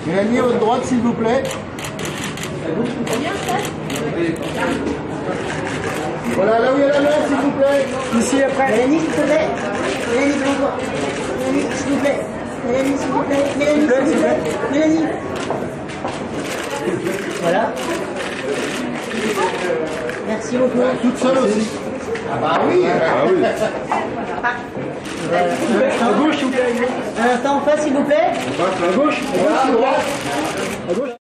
Mélanie, à votre droite, s'il vous plaît. Voilà, là où il y a la main, s'il vous plaît. Ici, après. Mélanie, s'il te plaît. Mélanie, bonjour. Mélanie, s'il vous plaît. Mélanie, s'il vous plaît. Mélanie, s'il vous plaît. Mélanie. Voilà. Merci beaucoup. Toute seule aussi. Ah bah oui. Ah oui. À gauche, s'il vous plaît. Un instant en face, s'il vous plaît. On passe à gauche. À droite. À gauche.